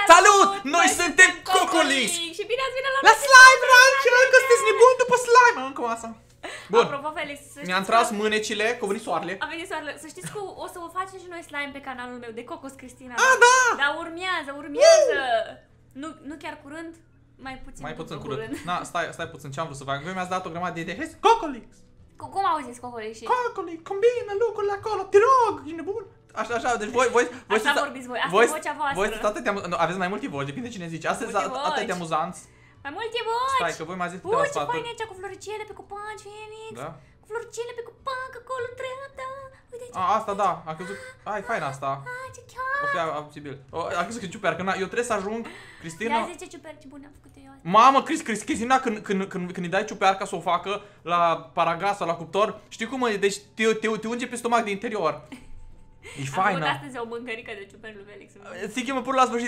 Salut! Noi suntem Cocolix! Și bine ați venit la Slime Rancher, că sunteți nebuni după slime! Încă o masă. Bun. Apropo, Felix, Mi-am tras mânecile, că a venit soarele. A venit soarele. Să știți că o să vă facem și noi slime pe canalul meu de Cocos Cristina. Da! Dar urmează! Nu chiar curând, mai puțin curând. Na, stai puțin, ce am vrut să fac? Voi mi-ați dat o grămadă de idei. Cocolix! Cum auziți Cocolix și? Cocolix, combină lucrurile acolo, te rog, ești nebun! Așa, deci voi așa vorbiți voi, asta e vocea voastră. Voi aveți mai multe voci, depinde cine zice. Astăzi atât de amuzanți. Mai multe voci! Stai, că voi m-ați zis câteva sfaturi. Ce fain e aici cu floricele pe copaci, Felix! Da? Cu floricele pe copac, acolo dreapta! Uite aici! Asta da, a crezut... Ai, fain asta. Ce chiar! Ok, posibil. A crezut că e ciupercă, eu trebuie să ajung, Cristina... Ia zice ciuperci bune am făcut eu asta. Mamă, Cristina, când îi dai ciuperca să o facă la paragas sau la cuptor, știi cum e? Deci te unge pe stomac de interior. E faină. Am făcut astăzi o mâncărică de ciuperci lui Felix. Zic, mă pur la sfârșit,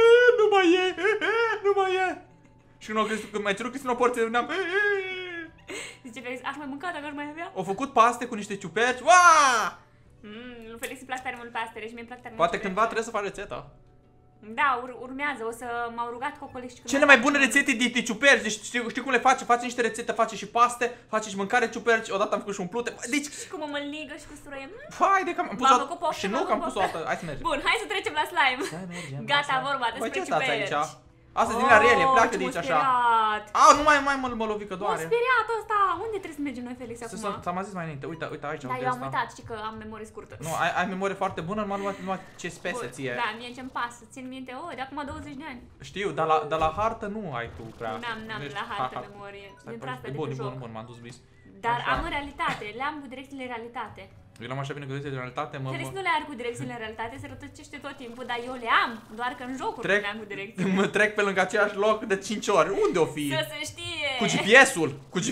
nu mai e. Și când mai cerut Cristina o porție, veneam... Zice Felix, aș mai mânca dacă aș mai avea. Au făcut paste cu niște ciuperci, uaa! Lui Felix îi plac tare mult pastele și mie îmi plac tare mult. Poate cândva trebuie să faci rețeta. Da, urmează, o să m-au rugat Cocolix. Cele mai bune rețete de ciuperci, deci știi cum le face? Face niște rețete, face și paste, face și mâncare ciuperci, odată am făcut și umplute. Deci... Și cu mămăligă și cu suroie. Hai de că am pus o... Și nu că am pus o dată, hai să mergem. Bun, hai să trecem la slime. Gata, vorba despre ciuperci. Asta din la rele, pleacă de aici așa. Nu mai mă lovi că doare. M-a speriat ăsta. Unde trebuie să mergem noi, Felix, acum? Ți-am zis mai înainte, uite aici. Da, eu am uitat, știi că am memorie scurtă. Nu, ai memorie foarte bună, numai ce spese ție. Da, mie ce-mi pasă, țin minte, de acum 20 de ani. Știu, dar la hartă nu ai tu prea. N-am la hartă memorie. Bun, m-am dus bis. Dar am în realitate, le-am cu direcțiile în realitate. Eu l-am așa bine cu direcțiile în realitate, Felix nu le are cu direcțiile în realitate, se rătăcește tot timpul, dar eu le am, doar că în jocuri nu le-am cu direcțiile. Mă trec pe lângă același loc de 5 ori, unde o fi? Să se știe! Cu GPS-ul,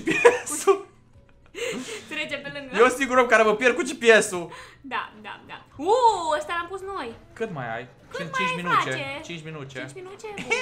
Trece pe lângă. Eu sigur om care mă pierd cu GPS-ul. Da. Ăsta l-am pus noi. Cât mai ai? 5 minuțe. 5 minuțe. 5 minuțe?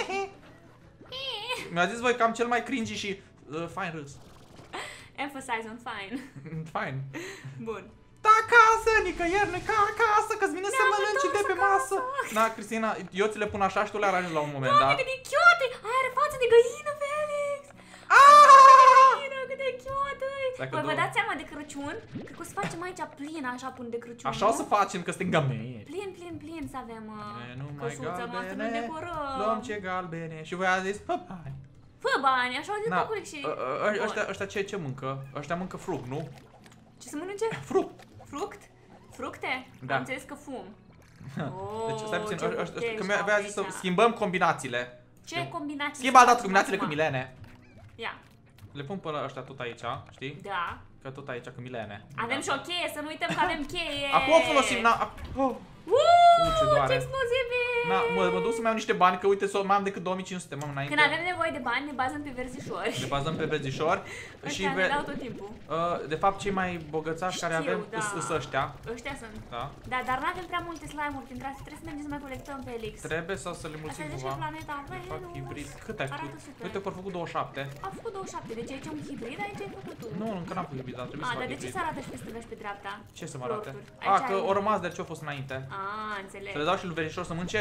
Mi-a zis voi că am cel mai cringy și fine râs. Emphasize on fine. Fine. Bun. Da, acasă, nicăieri, nu ca acasă, că-ți vine să mănânci de pe masă. Da, Cristina, eu ți le pun așa și tu le aranjezi la un moment, da? Cât de cute! Aia are față de găină, Felix! Cât de cute! Voi vă dați seama de Crăciun? Cred că o să facem aici plin, așa pun de Crăciun. Așa o să facem, că suntem gamei. Plin să avem căsuța noastră, ne decorăm. Luăm ce galbene. Și voi ați zis, fă bani. Fă bani, așa au zis Cocolix și... Ăștia ce mâncă? Ăștia mâncă fruct, nu? Ce să mănânce? Fruct. Fructe? Da. Am înțeles că fum. Deci stai puțin, că mi-a zis să schimbăm combinațiile. Ce combinații? Schimba dată combinațiile cu Milene. Ia. Le pun pe ăștia tot aici, știi? Da. Că tot aici cu Milene. Avem și o cheie, să nu uităm că avem cheie. Acum o folosim, ce doare. Ce explozive! Mă duc să-mi iau niște bani, că uite, mai am decât 2500, m-am înainte. Când avem nevoie de bani, ne bazăm pe verzișori. Ne bazăm pe verzișori. Și ne dau tot timpul. De fapt, cei mai bogățași care avem sunt ăștia. Ăștia sunt. Da. Dar nu avem prea multe slime-uri printre astea, trebuie să mergem să mai colectăm, Felix. Trebuie să le mulțim cumva. Planeta hibrid. Cât ai făcut? Uite că au făcut 27. Am făcut 27, deci aici e un hibrid, aici ai făcut tu. Nu, încă n-am făcut hibrid, dar trebuie să fac hibrid. Dar de ce se arată și pe stânga și pe dreapta? Ce să mă arate? Că au rămas de ce au fost înainte. Înțeleg. Să le dau și lui verișor să mânce.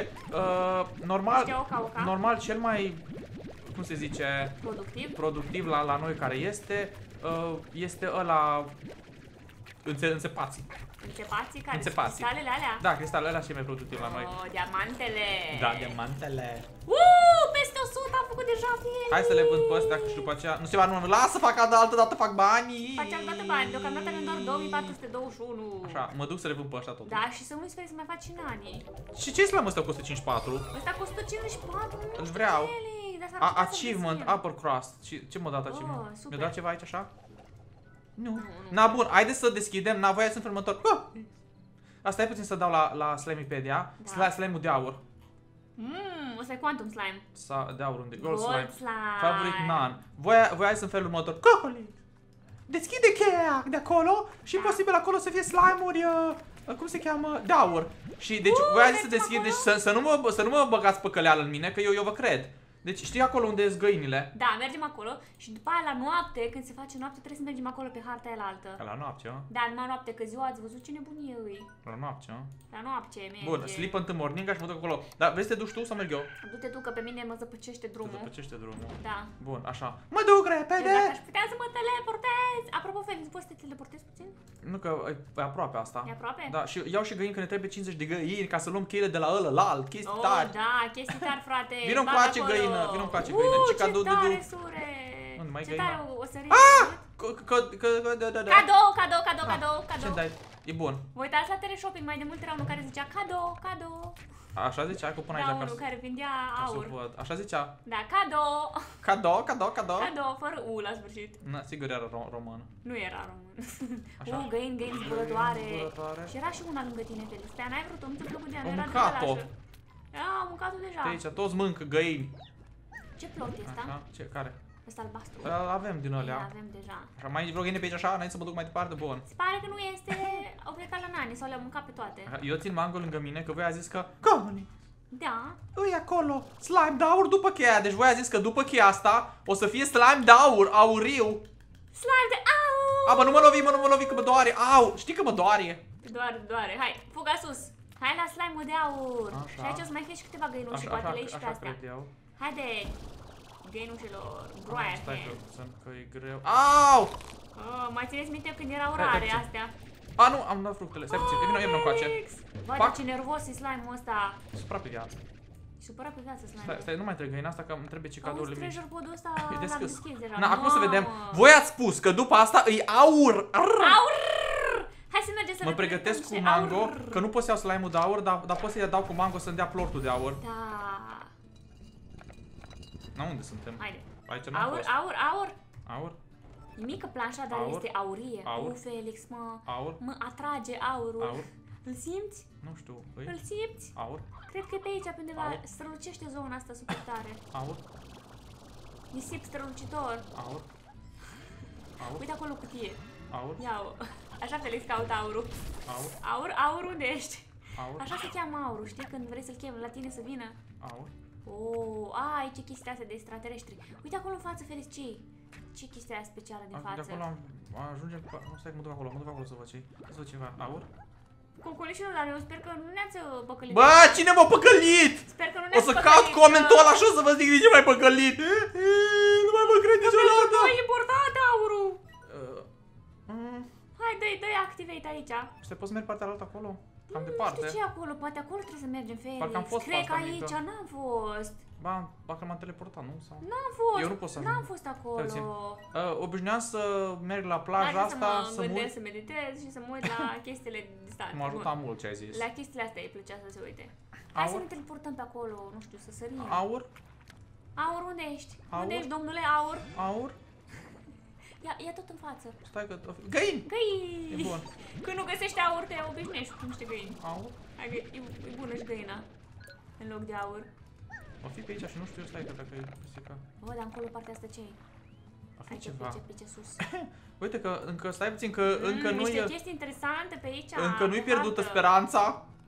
Normal cel mai, cum se zice, productiv la noi care este ăla înțepații. Înțepații care? Înțepații. Cristalele alea? Da, cristalele alea cel mai productiv la noi. Diamantele. Da, diamantele. Peste 100 am făcut deja, Felix. Hai să le vând pe astea și după aceea, nu se va numai, lasă fac altă dată fac banii. Facem toate bani, deocamdată avem doar 2421. Așa, mă duc să le vând pe ăștia tot. Da, și să nu uiți să mai faci și nani. Și ce slam ăsta costă 54? Ăsta costă 54, nu îl vreau. Achievement, upper crust. Ce m-a dat achievement? Mi-a dat ceva aici așa? Nu. Na, bun, haideți să deschidem, voi sunt fermător. Asta e puțin să dau la Slimepedia. Slime-ul de aur. Ăsta e Quantum Slime. De aur unde? Gold Slime. Favorite none. Voi ai în felul următor. Cocolix! Deschide cheia de acolo și posibil acolo să fie slime-uri, cum se cheamă? De aur. Și deci voi ai să deschideți, să nu mă băgați pe căleală în mine, că eu vă cred. Deci știi acolo unde sunt găinile? Da, mergem acolo și după aia la noapte, când se face noapte, trebuie să mergem acolo pe harta aia la altă. La noapte, a? Da, numai noapte, că ziua ați văzut ce nebunie îi. La noapte, a? La noapte, merge. Bun, sleep in the morning, aș mă duc acolo. Dar vrei să te duci tu sau merg eu? Du-te tu, că pe mine mă zăpăcește drumul. Te zăpăcește drumul. Da. Bun, așa. Mă duc repede! Dacă aș putea să mă teleportez! Apropo, Felix, poți să te teleportezi puțin? Nu, că e aproape asta. E aproape? Da, și iau și găini, că ne trebuie 50 de găini ca să luăm cheile de la ălălalt, chestii tari. Da, chestii tari, frate. Vino încoace găină, vino încoace găină. Ce tare, sure! Unde mai Ce găina? tare o sărit. Cadou! Ce dai? E bun. Vă uitați la teleshopping, mai de mult era unul care zicea cadou. Așa zicea, că până aici Da, unul care vindea aur. Așa zicea. Da, cadou. Cadou, fără U la sfârșit. Na, sigur era român. Nu era român. Găini zburătoare. Și era și una lângă tine, Felix. Pe aia n-ai vrut-o, nu te plăcut de ea, nu era de lașă. Am mâncat-o deja. Pe aici, toți mâncă găini. Ce plot e ăsta? Așa, ce, care? Ăsta albastru. Avem din alea. Avem deja. Așa, mai vreo găină pe aici așa, înainte să mă duc mai departe, bun. Se pare că nu este, au plecat la nani sau le-au mâncat pe toate. Eu țin mango lângă mine, că voi a zis că Găini, Da. îi acolo, slime de aur după cheia. Deci voi a zis că după cheia asta o să fie slime de aur, auriu. Slime de aur! A, bă, nu mă lovi, că mă doare. Au, știi că mă doare. Doare. Hai, fuga sus. Hai la slime-ul de aur. Așa. Și aici o să mai fie și câteva găinuși și poate le iei și pe astea. Haide, găinușilor, groaie. Stai că e greu. Au! Mai țineți minte când erau rare astea? A, nu, am dat fructele. Stai puțin, vino încoace. Vai, ce nervos e slime-ul ăsta. Supărat pe viață. Supărat pe viață slime-ul. Stai, nu mai trebuie găina asta, că îmi trebuie cicadourile mici. Treasure pod-ul ăsta l-am deschis deja. Na, acum să vedem. Voi ați spus că după asta îi aur. Aur! Hai să mergem să mă pregătesc cu mango, că nu pot să iau slime-ul de aur, dar pot să-i dau cu mango să-mi dea plortul de aur. Da. Na, unde suntem? Haide. Aici n-am fost. Aur? E mică planșa, dar este aurie. Felix, mă atrage aurul. Îl simți? Nu știu. Îl simți? Aur? Cred că e pe aici, pe undeva. Strălucește zona asta super tare. Aur? Nisip strălucitor. Aur? Uite acolo cutie. Aur? Ia-o. Așa, Felix, caută aurul. Aur, unde ești? Așa se cheamă aurul, știi? Când vrei să-l chemi la tine să vină. Aur? Aici e chestia asta de extraterestri. Uite acolo în față, Felix, ce chestia aia specială din față? De acolo ajungem cu... Stai că mă duc acolo să văd ce-i. Să văd ceva. Aur? Cocolișul, dar eu sper că nu ne-ați păcălit. Bă, cine m-a păcălit? Sper că nu ne-ați păcălit. O să caut comentul ăla și o să vă zic de ce m-ai păcălit. Nu mai mă cred niciodată. Nu e important aurul. Hai, dă-i activate aici. Stai, poți să mergi partea altă acolo? Cam departe. Nu știu ce e acolo, poate acolo trebuie să mergem, Felix. Parcă am fost. Cred că aici n-am fost. Ba, parcă m-am teleportat, nu? Sau... N-am fost. Eu nu pot să ajung. N-am fost acolo. Obișnuiam să merg la plaja asta, să mă gândesc, să meditez și să mă uit la chestiile distante. M-a ajutat mult ce ai zis. La chestiile astea îi plăcea să se uite. Hai să ne teleportăm pe acolo, nu știu, să sărim. Aur? Aur, unde ești? Unde ești, domnule Aur? Aur? Ia tot în față. Stai că... Găini! Găini! E bun. Când nu găsești aur, te obișnuiești cu niște găini. Aur? E bună și găina. În loc de aur. O fi pe aici și nu știu, stai că dacă e pisica. Dar încolo partea asta ce e? O fi ceva. Pe ce sus. Uite că încă, stai puțin, că încă nu e... Niște chestii interesante pe aici. Încă nu-i pierdută speranța.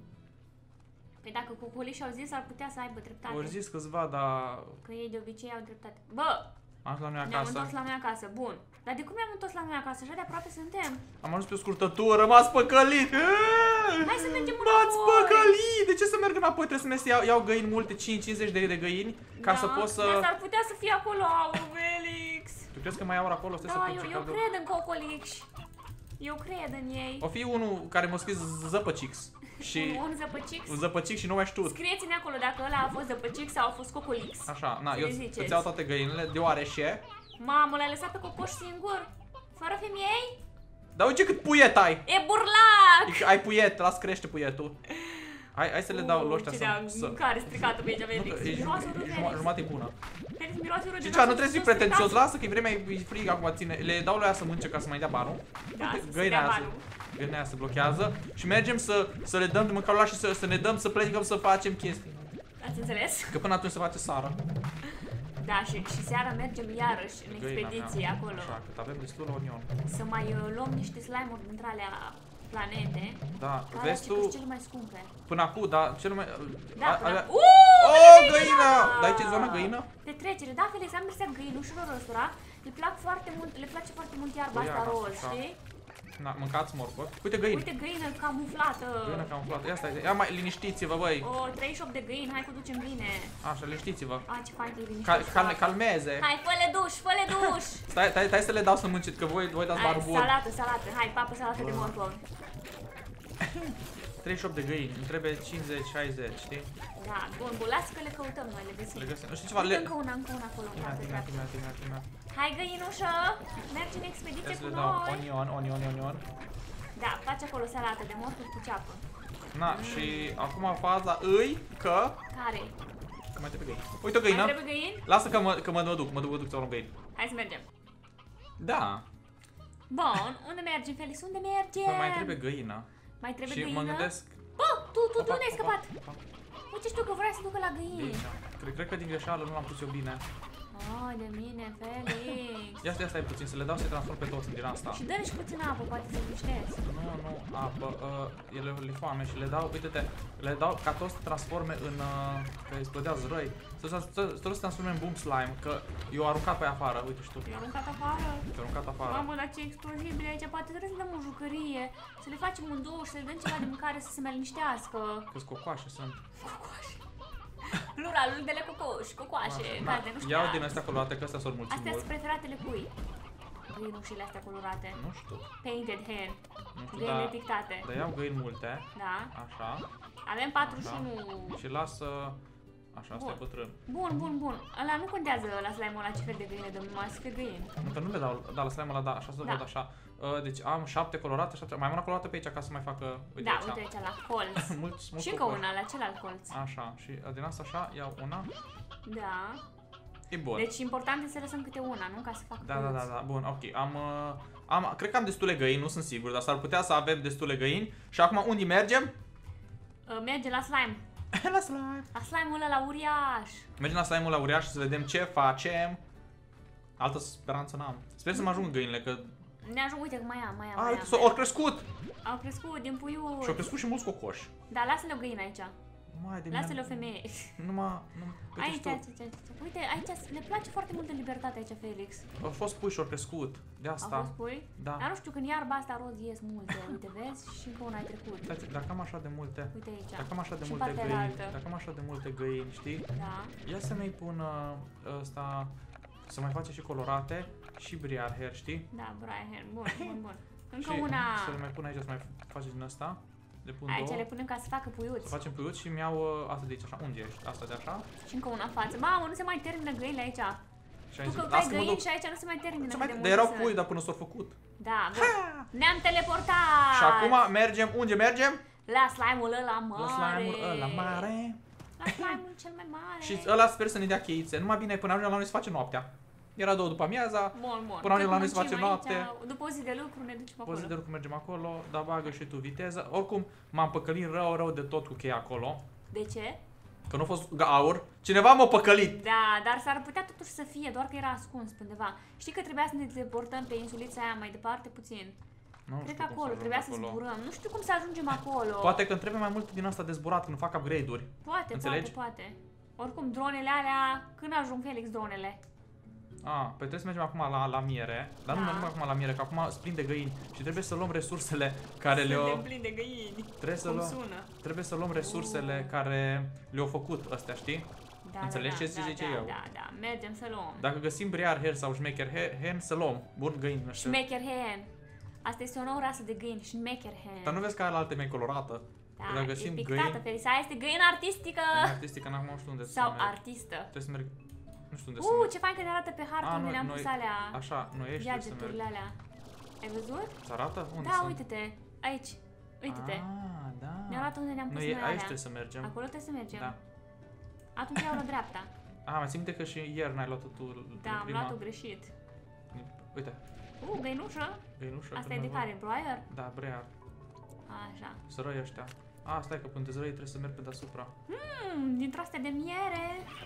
Păi dacă cocolișii au zis, ar putea să aibă dreptate. Au zis câțiva, dar... Că ei de obicei au dreptate. Bă! Ne-am întors la noi acasă, bun. Dar de cum ne-am întors la noi acasă? Așa de aproape suntem. Am ajuns pe o scurtătură, m-ați păcălit! Hai să mergem înapoi! M-ați păcălit! De ce să merg înapoi? Trebuie să merg să iau găini multe, 50 de găini, ca să pot să... Dar s-ar putea să fie acolo aur, Felix! Tu crezi că mai aur acolo? Da, eu cred în cocoliși. Eu cred în ei. O fi unul care m-a scris Zăpăcix. Un zăpăcix? Un zăpăcix și nu mai știu. Scrieți-ne acolo dacă ăla a fost zăpăcix sau a fost cocolix. Așa, na, eu îți iau toate găinile, deoarece... Mamă, l-ai lăsat pe cocoș singur? Fără femei? Dar uite cât puiet ai! E burlac! Ai puiet, las crește puietul. Hai să le dau loștea să... Care stricată pe aici, Felix? Jumătate bună. Felix, miroase urât. Și ce, nu trebuie să fii pretențios, lasă că e vremea, e frig acum, ține. Le dau lui aia să mănânce ca să mai dea banul. Da, găina aia se blochează. Și mergem să le dăm de mâncare și să ne dăm, să plecăm să facem chestii. Ați înțeles? Că până atunci se face seara. Da, și seara mergem iarăși în expediție acolo. Așa, cât avem destul onion. Să mai luăm niște slime-uri dintre alea planete. Da, vezi tu... cele mai scumpe. Până acum, da, cel mai... Da, până acum. Oh, găină! Dar aici e zona găină? Te petrecere. Da, Felix, am mers găinușilor ăstora. Le place foarte mult iarba asta roz, știi? Na, mâncați morcov. Uite găini. Uite găină camuflată. Găină camuflată. Ia stai, ia mai liniștiți-vă, băi. O, 38 de găini, hai că ducem găine. Așa, liniștiți-vă. A, ce fain că e liniștit. Calmeze. Hai, fă-le duș, fă-le duș. Stai să le dau să mâncit, că voi dați barul bun. Salată, hai, papă salată de morcov. 38 de găini, îmi trebuie 50-60, știi? Da, bun, lasă că le căutăm noi, le găsim. Nu știu ceva, încă una acolo. Imea. Hai găinușă, mergi în expediție cu noi. Onion. Da, faci acolo salată de morcov cu ceapă. Na, și acum faza îi că... Care? Că mai trebuie găini. Uite o găină. Mai trebuie găini? Lasă că mă duc să luăm găini. Hai să mergem. Da. Bun, unde mergem, Felix? Unde mergem? Mai trebuie găină. Mai trebuie și găină? mă gândesc... Bă, tu unde ai scăpat? Uite, știu că vreau să ducă la găini. Cred că din greșeală nu l-am pus eu bine. Oh, de mine, Felix. Ia stai puțin, să le dau să-i transform pe toți din asta. Și dă-le și puțin apă, poate să liniștesc. Nu, apă, ele le foame și le dau, uite-te, le dau ca toți să transforme în, că explodează răi, să se transforme în boom slime, că eu aruncat pe afară, uite și tu. I-a aruncat afară? Te-a aruncat afară. Mamă, dar ce explozibile aici, poate trebuie să dăm o jucărie, să le facem un duș, să le dăm ceva de mâncare să se mai liniștească. Că-s cocoașe sunt. Cocoașe. Pluralul de cocoașe, care nu știu. Iau din astea colorate, că astea sunt mulți mult. Astea sunt preferatele cui? Găinușile astea colorate. Nu știu. Painted hen. Nu știu, Găini pictate. Dar iau găini multe. Da. Așa. Avem 41. Și lasă... Așa, asta e bătrân. Bun. Ăla nu contează la slime-ul ăla ce fel de găini dăm, numai să fie găini. Încă nu le dau, da, la slime-ul ăla, da, așa să văd așa. Deci am 7 colorate, 7. Mai am una colorată pe aici ca să mai facă, uite aici. Da, uite aici la colț. mulți și încă una la celălalt colț. Așa, și din asta așa iau una. Da. E bun. Deci important este să lăsăm câte una, nu? Ca să facă Da, bun, ok. Cred că am destule găini, nu sunt sigur, dar s-ar putea să avem destule găini. Și acum unde mergem? Mergem la slime. La slime. La slime-ul ăla uriaș. Mergem la slime-ul ăla uriaș și să vedem ce facem. Altă speranță n-am. Sper să mă ajung găinile, că... Ne ajung, uite că mai am. Uite, au crescut! Au crescut din puiuri. Și au crescut și mulți cocoși. Da, lasă-le o găină aici. Lasă-le o femeie. Aici. Uite, aici le place foarte mult libertate aici, Felix. Au fost pui și au crescut. De asta. Au fost pui? Da. Dar nu știu, când iarba asta roz ies multe. Uite, vezi? Și încă una ai trecut. Dacă am așa de multe. Uite aici. Dacă am așa de multe găini. Dacă am așa de multe găini, știi? Da. Ia să mai pun ăsta. Să mai face și colorate și briar hair, știi? Da, briar hair. Bun. Încă una. Să le mai pun aici, să mai face din asta. Le pun aici două. le punem ca să facă puiuți. Să facem puiuți și mi-au asta de aici, așa. Unde ești? Asta de așa. Și încă una în față. Mamă, nu se mai termină găinile aici. Tu că ai găini și aici nu se mai termină. Dar erau pui, dar până s-au făcut. Da, bun. Ne-am teleportat. Și acum mergem, unde mergem? La slime-ul ăla mare. La slime-ul ăla mare. La slime-ul cel mai mare. Și ăla sper să ne dea cheițe. Numai bine, până ajungem la noi se face noaptea. Era 2 după amiaza. Bun. Până ajungem la noi se face noapte. După o zi de lucru ne ducem acolo. După o zi de lucru mergem acolo, dar bagă și tu viteză. Oricum, m-am păcălit rău de tot cu cheia acolo. De ce? Că nu a fost aur. Cineva m-a păcălit. Da, dar s-ar putea totuși să fie, doar că era ascuns pe undeva. Știi că trebuia să ne teleportăm pe insulița aia mai departe puțin? Cred că acolo, trebuia să zburăm. Nu știu cum să ajungem acolo. Poate că îmi trebuie mai mult din asta de zburat când fac upgrade-uri. Poate. Oricum, dronele alea, când ajung, Felix, dronele? Păi trebuie să mergem acum la miere. Dar nu mergem acum la miere, că acum sunt plin de găini. Și trebuie să luăm resursele care le-au... plin de găini. Trebuie să luăm resursele care le-au făcut astea, știi? Înțelegi ce zice eu? Da, mergem să luăm. Dacă găsim briar hair sau șmecher hen, să luăm. Bun, găini. Șmecher hen. Asta este o nouă rasă de găini, șmecher hen. Dar nu vezi că are alte mai colorată? Da, e pictată, Felix. Aia este găină artistică. Găină artistică, n-am știu unde sau artistă. Trebuie să merg. Nu știu unde să merg. Ce fain că ne arată pe hartă unde ne-am pus alea. Așa, noi ești gadgeturile alea. Ai văzut? Ți arată? Unde da, uite-te. Aici. Uite-te. Da. Ne arată unde ne-am pus noi alea. Aici trebuie să mergem. Acolo trebuie să mergem. Da. Atunci iau la dreapta. Mai țin minte că și ieri n-ai luat-o tu. Da, am luat-o greșit. Uite. Găinușă. Asta e de care? Briar? Da, briar. Așa. Sărăi ăștia. Stai că până zărăi trebuie să merg pe deasupra. Dintr-o astea de miere.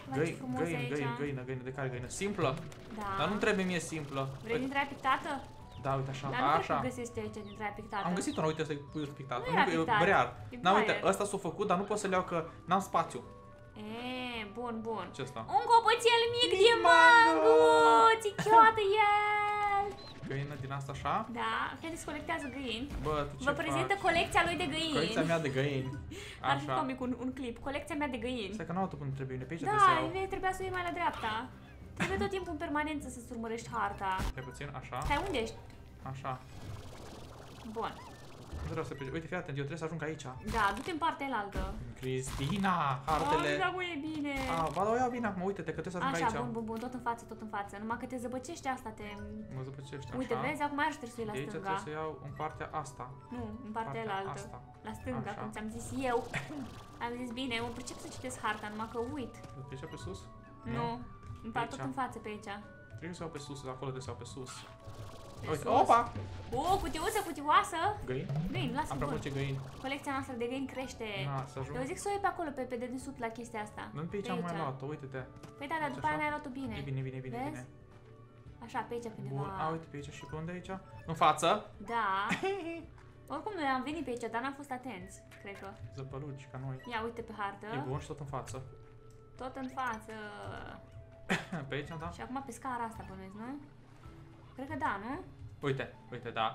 Găină, de care găină? Simplă? Da. Dar nu trebuie mie simplă. Vrei dintre aia pictată? Da, uite așa. Dar nu cred că găsești aici dintre aia pictată. Am găsit-o, uite, asta e puiul pictat. Nu era pictat. Briar. Da, uite, ăsta s-a făcut, dar nu pot să le iau că n-am spațiu. Bun, bun. Ce asta? Un copoțel mic de mango! Ți-chioată el! Găină din asta așa? Da, haideți colectează găini. Bă, tu ce Vă prezintă colecția lui de găini. Colecția mea de găini. Ar fi comic un clip. Colecția mea de găini. Stai că n-au până trebuie, pe aici da, trebuie să iau. trebuia să o iei mai la dreapta. Trebuie tot timpul în permanență să-ți urmărești harta. Stai puțin, așa. Stai, unde ești? Așa. Bun. Nu vreau să plece. Uite, fii atent, eu trebuie să ajung aici. Da, du-te în partea elaltă. Cristina, hartele. Da, mă, e bine. Ba, o iau bine acum, uite-te că trebuie să ajung aici. Așa, bun, tot în față, tot în față. Numai că te zăbăcește asta, Mă zăbăcește, așa. Uite, vezi, acum iarăși trebuie să iei la aici stânga. trebuie să iau în partea asta. Nu, în partea elaltă. Asta. La stânga, Așa. cum ți-am zis eu. Am zis bine, mă pricep să citesc harta, numai că uit. Pe aici pe sus? Nu, tot în față pe aici. Trebuie să iau pe sus, acolo trebuie să iau pe sus. Uite, sus. opa! Cutioasă! Găini? Găini, lasă-mi Am prea multe găini. Colecția noastră de găini crește. Na, să ajung. Eu zic să o iei pe acolo, pe dedesubt la chestia asta. Nu pe aici am mai luat-o, uite-te. Păi da, dar după aia n-ai luat-o bine. E bine, Vezi? Așa, pe aici, pe undeva. Bun, uite pe aici și pe unde aici? În față? Da. Oricum noi am venit pe aici, dar n-am fost atenți, cred că. Zăpălugi ca noi. Ia, uite pe hartă. E bun și tot în față. Tot în față. Pe aici, da? Și acum pe scara asta bănuiesc, nu? Cred că da, nu? Uite, da.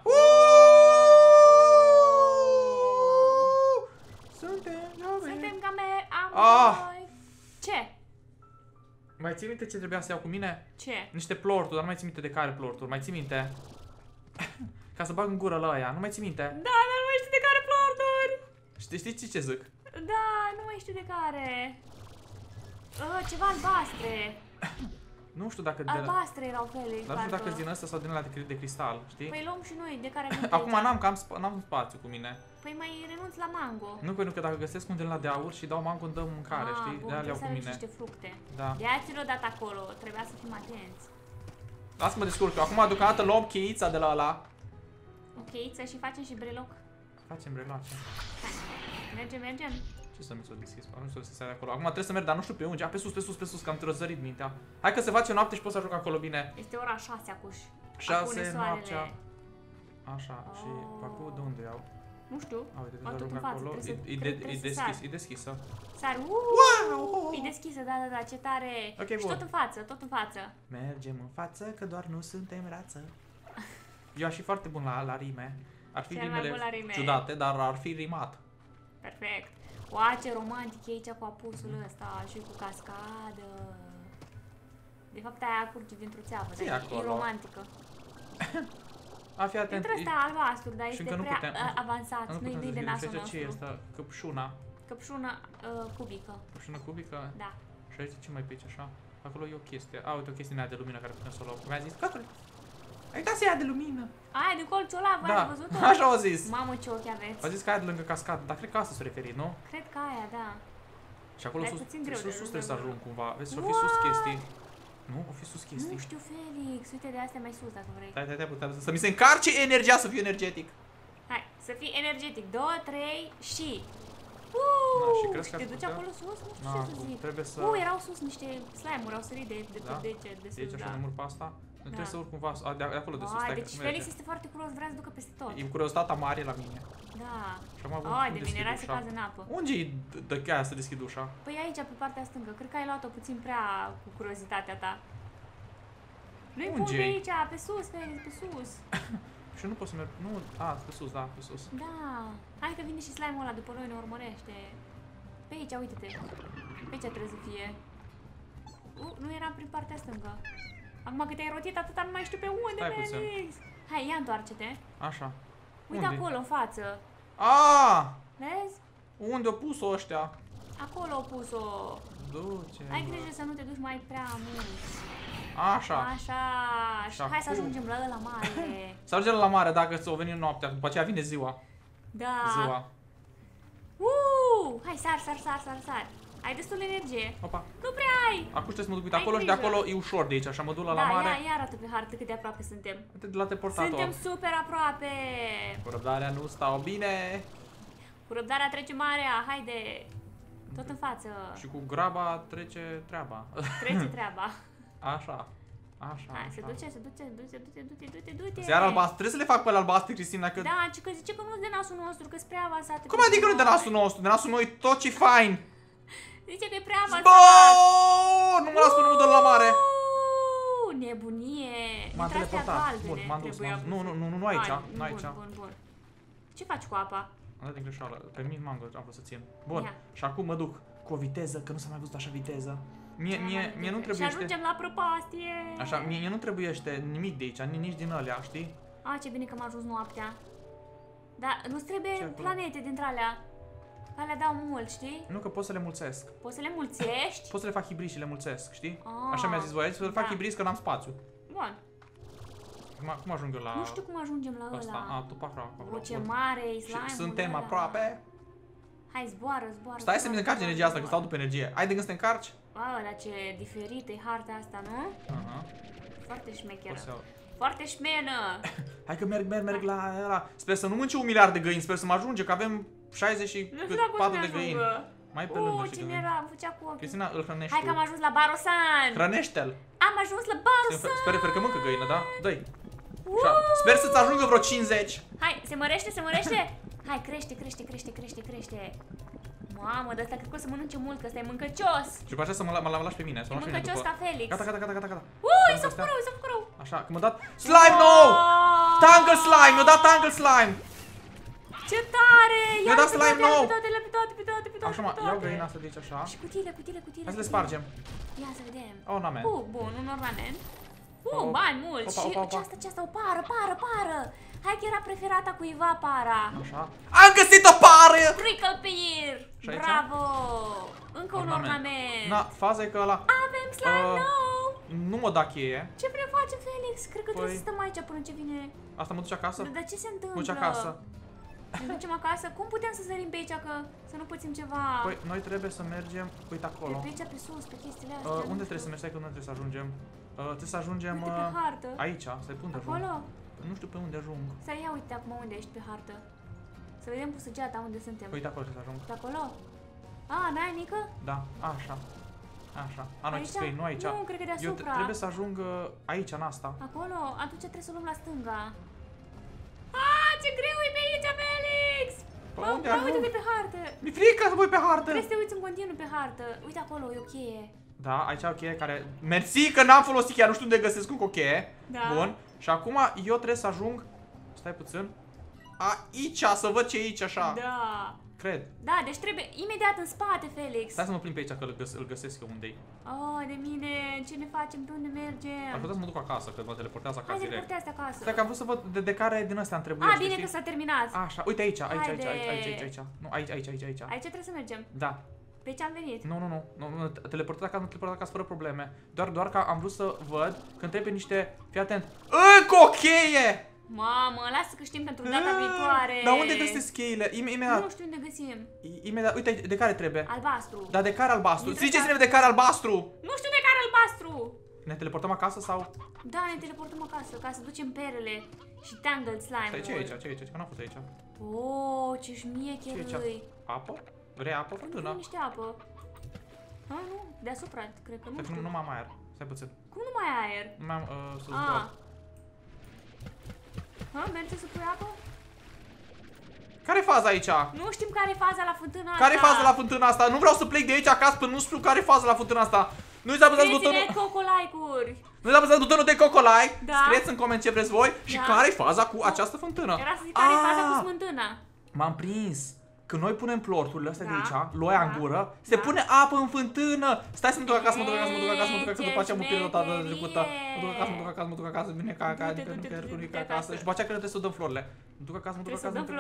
Suntem camera amoi. Ce? Mai ții minte ce trebuia să iau cu mine? Ce? Niște plorturi, dar nu mai ții minte de care plorturi, mai ții minte? Ca să bag în gură la aia, nu mai ții minte? Da, dar nu mai știu de care plorturi. Știi ce zic? Da, nu mai știu de care. Ceva albastre. Nu știu dacă albastre erau Felix. Dar nu știu dacă din ăsta sau din ăla de cristal, știi? Păi luăm și noi, de care avem. Acum n-am spațiu cu mine. Păi mai renunț la mango. Nu, pentru că dacă găsesc un din la de aur și dau mango, îmi dă mâncare, știi? Bun, de-aia le iau cu mine. niște fructe. Da. De-aia ți l-o dat acolo, trebuia să fim atenți. Lasă-mă descurc. Acum deocamdată luăm cheița de la ăla. Ok, și facem și breloc. Facem breloace. Mergem. Ce să mi s-o deschis? Nu știu să se de acolo. Acum trebuie să merg, dar nu știu pe unde. Pe sus, că am trăzărit mintea. Hai că se face noapte și pot să ajung acolo bine. Este ora 6 acuși. 6 noaptea. Așa, și pacul de unde iau? Nu știu. Uite, trebuie să ajung acolo. E deschisă. Sar. Wow! E deschisă, da, ce tare. Ok, și tot în față. Mergem în față, că doar nu suntem rață. Eu aș fi foarte bun la rime. Ar fi rimele ciudate, dar ar fi rimat. Perfect. Ce romantic e aici cu apusul ăsta și cu cascadă. De fapt aia curge dintr-o țeavă, dar e romantică. Fii atent. Între ăsta albastru, dar este prea avansat, nu-i de nasul nostru. Ce este? Căpșuna. Căpșuna cubică. Căpșuna cubică? Da. Și aici ce mai pe aici așa? Acolo e o chestie. Uite o chestie de lumină care putem să o luăm. Mi-a zis, căcule, ai uitat să ia de lumină. Aia de colțul ăla, v-ați văzut-o? Așa au zis. Mamă, ce ochi aveți. A zis că aia de lângă cascadă, dar cred că asta s-a referit, nu? Cred că aia, da. Și acolo sus trebuie să ajung cumva. Vezi, să fi sus chestii. Nu? O fi sus chestii. Nu știu, Felix. Uite de astea mai sus dacă vrei. Stai, să mi se încarce energia să fiu energetic. Hai, să fii energetic. 2, 3 și... și crezi că te duci acolo sus? Nu știu ce să zic. Trebuie să... erau sus niște slime-uri, au sărit de sus, da. Deci așa de mult pe asta? Nu trebuie să urc cumva, de acolo de sus. Deci Felix este foarte curios, vrea să ducă peste tot. E curiozitatea mare la mine. Da. De mineral se cază în apă. Unde-i de cheia să deschid ușa? Păi aici, pe partea stângă. Cred că ai luat-o puțin prea cu curiozitatea ta. Nu-i pun pe aici, pe sus, Felix, pe sus. Și eu nu pot să merg, nu, pe sus, da, pe sus. Da, hai că vine și slime-ul ăla după noi, ne urmărește. Pe aici, uite-te. Pe aici trebuie să fie. Nu eram prin partea stângă. Acum că te-ai rotit atâta, nu mai știu pe unde, Felix. Hai, ia întoarce-te. Așa. Uite acolo, în față. Vezi? Unde au pus-o ăștia? Acolo au pus-o. Ai grijă să nu te duci mai prea mult. Așa. Și hai să ajungem la ăla mare. Să ajungem la mare dacă ți-o veni noaptea, după aceea vine ziua. Da. Ziua. Hai, sar. Ai destul energie. Opa. Nu prea ai. Acum trebuie să mă duc acolo și de acolo e ușor de aici, așa mă duc la mare. Ia arată pe hartă cât de aproape suntem. Uite de la teleportator. Suntem super aproape. Cu răbdarea nu stau bine. Cu răbdarea trece marea, haide. Tot în față. Și cu graba trece treaba. Trece treaba. Așa. Hai, se duce. Iar albastru, trebuie să le fac pe la albastru, Cristina, că... Da, că zice că nu de nasul nostru, că spre avansate. Cum adică nu de nasul nostru? De nasul noi tot ce fain. Zice că e prea avansat. Nu mă las până nu dă la mare. Nebunie. M-am teleportat. Bun, m-am dus. Nu aici. Nu aici. Bun. Ce faci cu apa? Am dat din greșeală. Pe mine am vrut să țin. Bun. Și acum mă duc cu o viteză, că nu s-a mai văzut așa viteză. Mie nu trebuiește... Și ajungem la prăpastie. Așa, mie nu trebuiește nimic de aici, nici din alea, știi? Ce bine că m-a ajuns noaptea. Dar nu-ți trebuie planete dintre alea. Alea dau mult, știi? Nu, că pot să le mulțesc. Poți să le mulțești? Pot să le fac hibrizi și le mulțesc, știi? Așa mi-a zis voi, să le fac hibrizi că n-am spațiu. Bun. Cum ajung eu la... Nu știu cum ajungem la ăla. Tu pe acolo. Ce mare e slime-ul. Suntem aproape. Hai, zboară. Stai să-mi încarci energia asta, că stau după energie. Ai de gând să te încarci? Dar ce diferită e harta asta, nu? Foarte șmecheră. Foarte șmenă. Hai că merg la ăla. Sper să nu mânci 1 miliard de găini, sper să mă ajunge, că avem 64 de găini. Mai pe lângă și cine era? Îmi făcea cu ochiul. Cristina, îl hrănești. Hai că am ajuns la Barosan. Hrănește-l. Am ajuns la Barosan. Sper că mâncă găină, da? Dă-i. Sper să-ți ajungă vreo 50. Hai, se mărește. Hai, crește. Mamă, de ăsta cred că o să mănânce mult, că ăsta e mâncăcios. Și după aceea să mă lași pe mine. E mâncăcios ca Felix. Gata. S-a făcut rău. Așa, că m-a dat slime nou! Tangle slime, mi-a dat tangle slime! Ce tare! Mi-a dat slime nou! Pe toate. Așa, iau găina asta de aici, așa. Și cutiile. Hai să le spargem. Ia să vedem. Ornament. Bun, un ornament. Bani mulți. Și ce asta? O pară. Hai că era preferata cuiva para. Așa. Am găsit o pară! Prickle pear! Bravo! Încă un ornament. Faza e că ăla... Avem slime nou! Nu mă da cheie. Ce vrei face, Felix? Cred că trebuie să stăm aici până ce vine... Asta mă duce acasă? Dar ce se întâmplă? Mă duce acasă. Ne ducem acasă? Cum putem să sărim pe aici, că să nu pățim ceva? Păi, noi trebuie să mergem, uite acolo. Pe aici, pe sus, pe chestiile astea. Unde trebuie să mergem? Stai că unde trebuie să ajungem? Trebuie să ajungem... Uite pe hartă. Aici, stai pe unde ajung. Acolo? Nu știu pe unde ajung. Să ia uite acum unde ești pe hartă. Să vedem cu săgeata unde suntem. Uite acolo trebuie să ajung. Pe acolo? N-ai mică? Da, așa. Nu, ce scrie, nu aici. Nu, cred că deasupra. Eu trebuie să ajung aici, în asta. Acolo? Atunci trebuie să luăm la stânga. Ce greu e pe aici, Felix! Unde ajung? Uite-te pe hartă. Mi-e frică să voi pe hartă. Trebuie să te uiți în continuu pe hartă. Uite acolo, e o cheie. Da, aici e o cheie care... Mersi că n-am folosit chiar, nu știu unde găsesc încă o cheie. Da. Bun. Și acum eu trebuie să ajung... Stai puțin. Aici, să văd ce e aici, așa. Da. Cred. Da, deci trebuie imediat în spate, Felix. Stai să mă plimb pe aici, că îl găsesc eu unde-i. De mine, ce ne facem, pe unde mergem? Ar putea să mă duc acasă, că mă teleportează acasă direct. Hai, teleportează acasă. Stai că am vrut să văd de care din astea îmi trebuie. Bine că s-a terminat. Așa, uite aici. Nu, aici. Aici trebuie să mergem. Da. Pe ce am venit? Nu, teleportat acasă fără probleme. Doar că am vrut să văd când trebuie niște... Fii atent. Încă o cheie! Mamă, lasă că știm pentru data viitoare. Dar unde găsesc cheile? Imediat. Nu știu unde găsim. Imediat, uite, de care trebuie? Albastru. Dar de care albastru? Ziceți-ne de care albastru! Nu știu de care albastru! Ne teleportăm acasă sau? Da, ne teleportăm acasă, ca să ducem perele și tangled slime-ul. Ce e aici? Că n-am fost aici. Ce șmecher îi. Apă? Vrei apă? Fântână. Niște apă. Nu, deasupra, cred că nu știu. Nu mai am aer. Stai puțin. Cum nu mai ai aer? Nu mai am să zbor. Merge să pui apă? Care e faza aici? Nu știm care e faza la fântâna asta. Care e faza la fântâna asta? Nu vreau să plec de aici acasă până nu știu care e faza la fântâna asta. Nu uitați să apăsați butonul. Coco-like-uri. Nu uitați să apăsați butonul de Coco-like. Da. Scrieți în coment ce vreți voi și care e faza cu această fântână. Era să zic care e faza cu smântâna. M-am prins. Când noi punem plorturile astea de aici, loia în gură, se pune apă în fântână. Stai să mă duc acasă, că după aceea mă pierd data trecută. Mă duc acasă, vine ca acasă. Și după aceea cred că trebuie să dăm florile. Mă duc acasă. Unde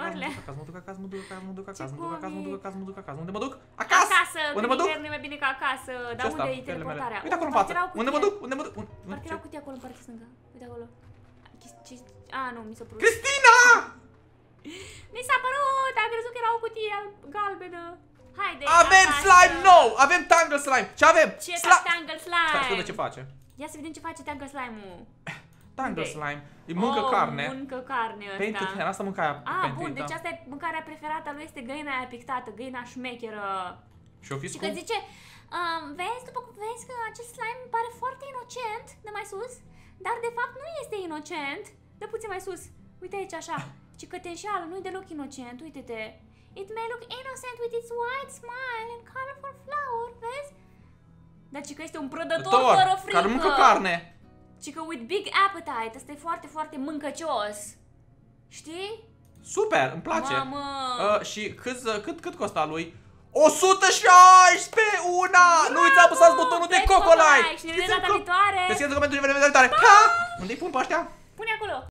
mă duc? Acasă. Unde mă duc? Nu e mai bine ca acasă. Dar unde e teleportarea? Uite acolo în față. Unde mă duc? Parcă erau cutii acolo în partea stângă. Uite acolo. Nu, mi s-a părut. Cristina! Mi s-a părut! Am crezut că era o cutie galbenă. Haide! Avem slime nou! Avem tangle slime! Ce avem? Ce tangle slime? Stai să vedem ce face. Ia să vedem ce face tangle slime-ul. Tangle slime. Mâncă carne. Mâncă carne ăsta. Painted hand. Asta mâncarea painted. Bun, deci asta e mâncarea preferată lui, este găina aia pictată, găina șmecheră. Și că zice, vezi că acest slime pare foarte inocent, de mai sus, dar de fapt nu este inocent. Dă puțin mai sus. Uite aici așa. Ci că te înșeală, nu-i deloc inocent, uite-te. It may look innocent with its wide smile and colorful peaceful flower, vezi? Dar cică este un prădător fără frică. Care mâncă carne. Cică with big appetite, ăsta e foarte, foarte mâncăcios. Știi? Super, îmi place. Mamă! Și cât costa lui? 116 una! Nu uitați, apăsați butonul de Coco Like! Și ne vedem data viitoare! Te scrieți în comentariu, ne vedem data viitoare! Ha! Unde-i pun pe ăștia? Pune acolo!